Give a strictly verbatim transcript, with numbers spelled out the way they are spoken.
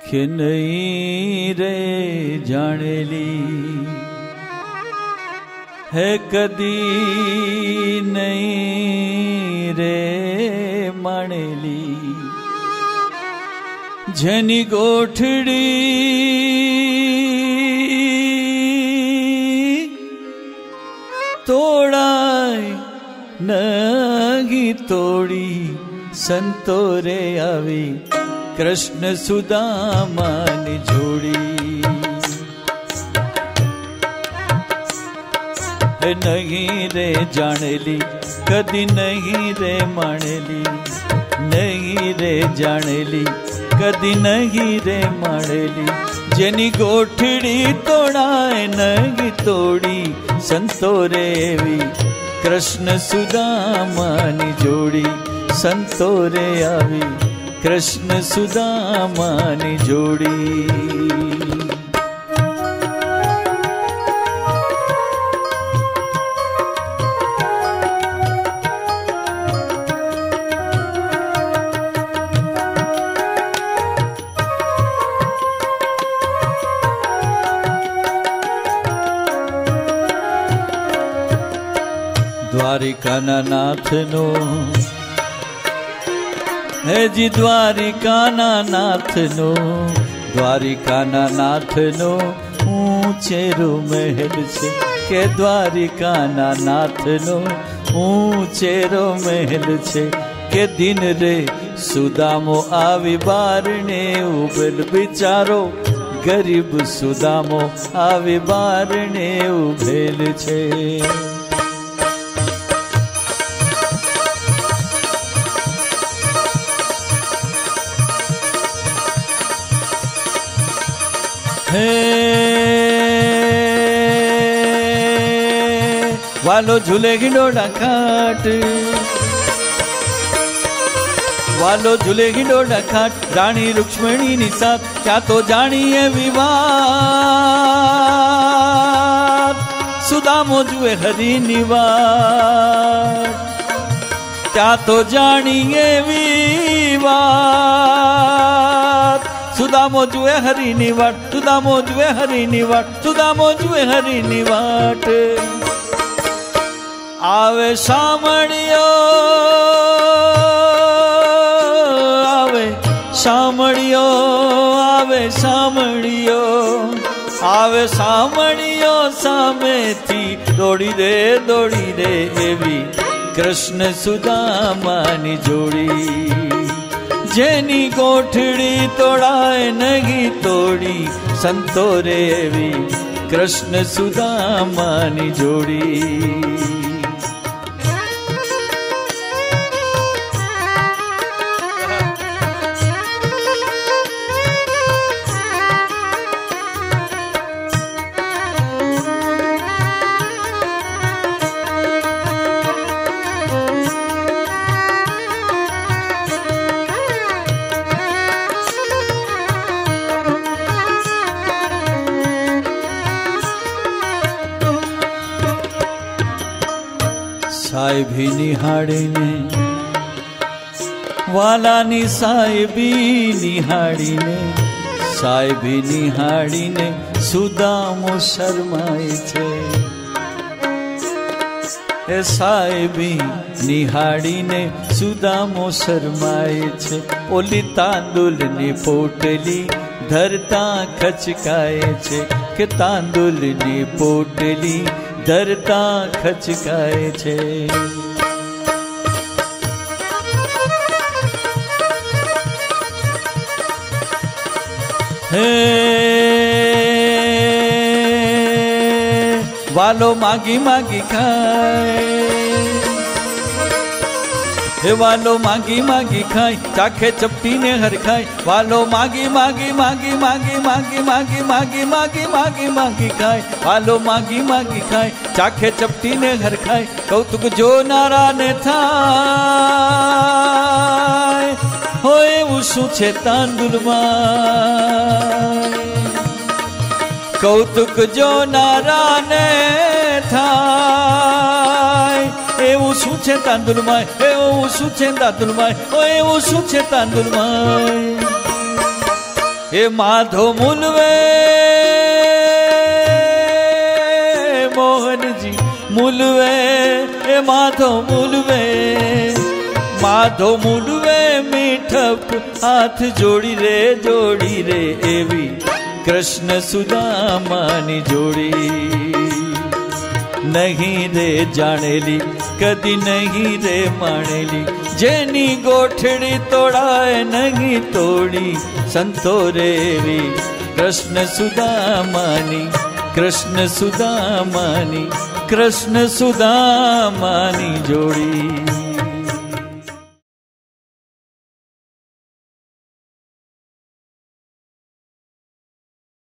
કે નહીં રે જાણેલી હે કદી નહીં રે માણેલી જેની ગોઠડી તોડાય નગી તોડી સંતો રે આવી કૃષ્ણ સુદામાની જોડી નહીં રે જાણેલી કદી નહીં રે માણેલી નહીં રે જાણેલી કદી નહીં રે માણેલી જેની ગોઠડી તોડાય નહીં તોડી સંતો રે એવી કૃષ્ણ સુદામાની જોડી સંતો રે આવી કૃષ્ણ સુદામાની જોડી દ્વારિકાના નાથનો હેજી દ્વારિકાના નાથનો દ્વારિકાના નાથનો ઊંચેરો મહેલ છે કે દ્વારિકાના નાથનો ઊંચેરો મહેલ છે કે દિન રે સુદામો આવી બારણે ઉભેલ બિચારો ગરીબ સુદામો આવી બારણે ઉભેલ છે વાલો ઝૂલે હિંડોળા ખાટ વાલો ઝૂલે હિંડોળા ખાટ રાણી રૂક્ષ્મણીની સાથ ત્યાં તો જાણીએ વિવાદ સુદામો જુએ હરિની વાત ત્યાં તો જાણીએ વિવાદ સુદામો જુએ હરિની વાટ સુદામો જુએ હરિની વાટ સુદામો જુએ હરિની વાટ આવે સામળિયો આવે સામળિયો આવે સામળિયો આવે સામળિયો સામેથી દોડી રે દોડી રે એવી કૃષ્ણ સુદામાની જોડી જેની ગોઠડી તોડાય નહીં તોડી સંતો રે એવી કૃષ્ણ સુદામાની જોડી સાહેબી નિહાળીને વાલાની સાહેબી નિહાળીને સાહેબી નિહાળીને સુદામો શરમાય છે એ સાહેબી નિહાળીને સુદામો શરમાય છે ઓલી તાંદુલની પોટલી ધરતા ખચકાય છે કે તાંદુલની પોટલી ધરતા ખચકાય છે હે વાલો માગી માગી ખાય હે વાલો માગી માગી ખાય ચાખે ચપટીને હરખાય વાલો માગી માગી માગી માગી માગી માગી માગી માગી માગી માગી ખાય વાલો માગી માગી ખાય ચાખે ચપટીને હરખાય કૌતુક જોનારાને થાય હોય એવું શું છે તાંદુલમાં કૌતુક જોનારાને થાય એવું શું છે તાંદુલમાં એવું શું છે તાંદુલમાં એવું શું છે તાંદુલમાં એ માધો મૂલવે મોહનજી મૂલવે એ માધો મૂલવે માધો મૂલવે મીઠપ હાથ જોડી રે જોડી રે એવી કૃષ્ણ સુદામાની જોડી નહીં રે જાણેલી કદી નહીં રે માણેલી જેની ગોઠડી તોડાય નહીં તોડી સંતો રેવી કૃષ્ણ સુદામાની કૃષ્ણ સુદામાની કૃષ્ણ સુદામાની જોડી